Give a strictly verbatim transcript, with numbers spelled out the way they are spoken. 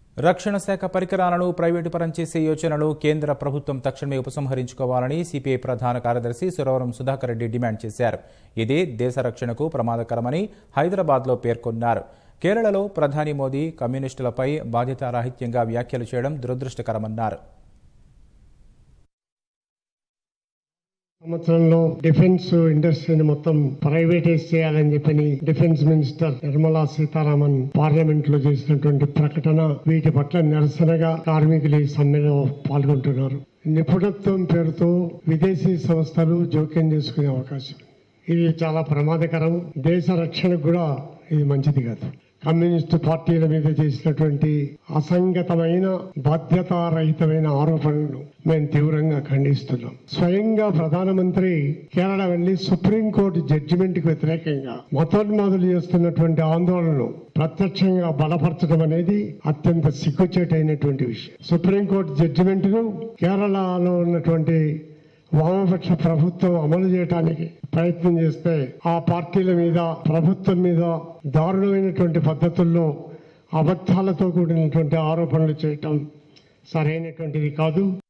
రక్షణ శాఖ పరికరాలను ప్రైవేటు పరం చేసే యోచనను కేంద్ర ప్రభుత్వం తక్షణమే ఉపసంహరించుకోవాలని సిపిఐ ప్రధాన కార్యదర్శి సురవరం సుధాకర్ రెడ్డి డిమాండ్ చేశారు. ఇది దేశ రక్షణకు ప్రమాదకరమని హైదరాబాద్లో పేర్కొన్నారు. కేరళలో ప్రధాని మోదీ కమ్యూనిస్టులపై బాధ్యతారాహిత్యంగా వ్యాఖ్యలు చేయడం దురదృష్టకరమన్నారు. సంవత్సరంలో డిఫెన్స్ ఇండస్ట్రీని మొత్తం ప్రైవేటైజ్ చేయాలని చెప్పని defence minister Nirmala Sitharaman parliament లో చేసినటువంటి ప్రకటన, వీటి పట్ల నిరసనగా కార్మికులు ఈ సమ్మెలో పాల్గొంటున్నారు. నిపుణత్వం పేరుతో విదేశీ సంస్థలు జోక్యం చేసుకునే అవకాశం, ఇది చాలా ప్రమాదకరం. దేశ రక్షణకు కూడా ఇది మంచిది కాదు. కమ్యూనిస్టు పార్టీల మీద చేసినటువంటి అసంగతమైన బాధ్యతారహితమైన ఆరోపణలను మేము తీవ్రంగా ఖండిస్తున్నాం. స్వయంగా ప్రధానమంత్రి కేరళ వెళ్లి సుప్రీంకోర్టు జడ్జిమెంట్ కి వ్యతిరేకంగా మతోన్మాదులు చేస్తున్నటువంటి ఆందోళనను ప్రత్యక్షంగా బలపరచడం అనేది అత్యంత సిగ్గుచేటైనటువంటి విషయం. సుప్రీంకోర్టు జడ్జిమెంట్ ను కేరళలో ఉన్నటువంటి వామపక్ష ప్రభుత్వం అమలు చేయడానికి ప్రయత్నం చేస్తే ఆ పార్టీల మీద, ప్రభుత్వం మీద దారుణమైనటువంటి పద్ధతుల్లో అబద్ధాలతో కూడినటువంటి ఆరోపణలు చేయటం సరైనటువంటిది కాదు.